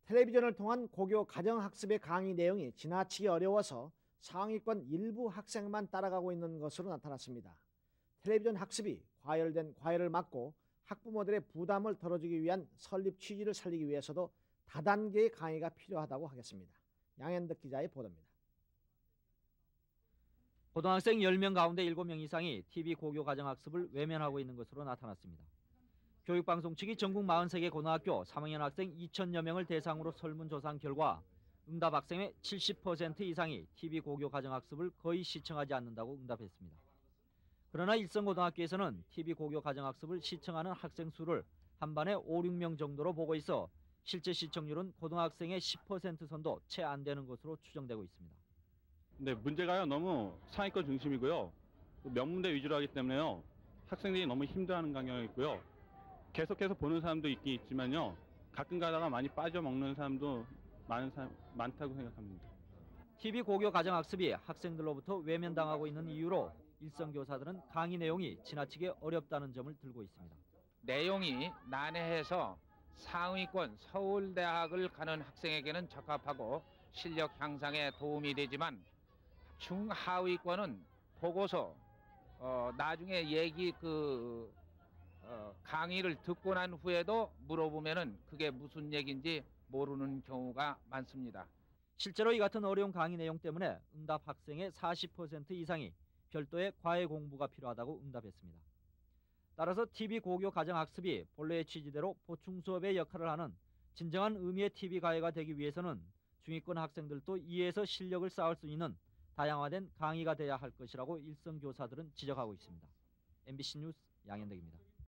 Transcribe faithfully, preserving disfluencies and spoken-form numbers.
텔레비전을 통한 고교 가정학습의 강의 내용이 지나치게 어려워서 상위권 일부 학생만 따라가고 있는 것으로 나타났습니다. 텔레비전 학습이 과열된 과열을 막고 학부모들의 부담을 덜어주기 위한 설립 취지를 살리기 위해서도 다단계의 강의가 필요하다고 하겠습니다. 양현덕 기자의 보도입니다. 고등학생 열 명 가운데 일곱 명 이상이 티비 고교 가정학습을 외면하고 있는 것으로 나타났습니다. 교육방송 측이 전국 사십세 개 고등학교 삼 학년 학생 이천여 명을 대상으로 설문조사한 결과 응답 학생의 칠십 퍼센트 이상이 티비 고교 가정학습을 거의 시청하지 않는다고 응답했습니다. 그러나 일성고등학교에서는 티비 고교 가정학습을 시청하는 학생 수를 한 반에 오, 육 명 정도로 보고 있어 실제 시청률은 고등학생의 십 퍼센트 선도 채 안 되는 것으로 추정되고 있습니다. 네, 문제가요 너무 상위권 중심이고요. 명문대 위주로 하기 때문에요. 학생들이 너무 힘들어하는 경향이 있고요. 계속해서 보는 사람도 있긴 있지만요. 가끔 가다가 많이 빠져먹는 사람도 많은 사람, 많다고 생각합니다. 티비 고교 가정학습이 학생들로부터 외면당하고 있는 이유로 일선교사들은 강의 내용이 지나치게 어렵다는 점을 들고 있습니다. 내용이 난해해서 상위권 서울대학을 가는 학생에게는 적합하고 실력 향상에 도움이 되지만 중하위권은 보고서 어, 나중에 얘기 그 어, 강의를 듣고 난 후에도 물어보면은 그게 무슨 얘기인지 모르는 경우가 많습니다. 실제로 이 같은 어려운 강의 내용 때문에 응답 학생의 사십 퍼센트 이상이 별도의 과외 공부가 필요하다고 응답했습니다. 따라서 티비 고교 가정학습이 본래의 취지대로 보충 수업의 역할을 하는 진정한 의미의 티비 과외가 되기 위해서는 중위권 학생들도 이에서 실력을 쌓을 수 있는 다양화된 강의가 돼야 할 것이라고 일선 교사들은 지적하고 있습니다. 엠비씨 뉴스 양현덕입니다.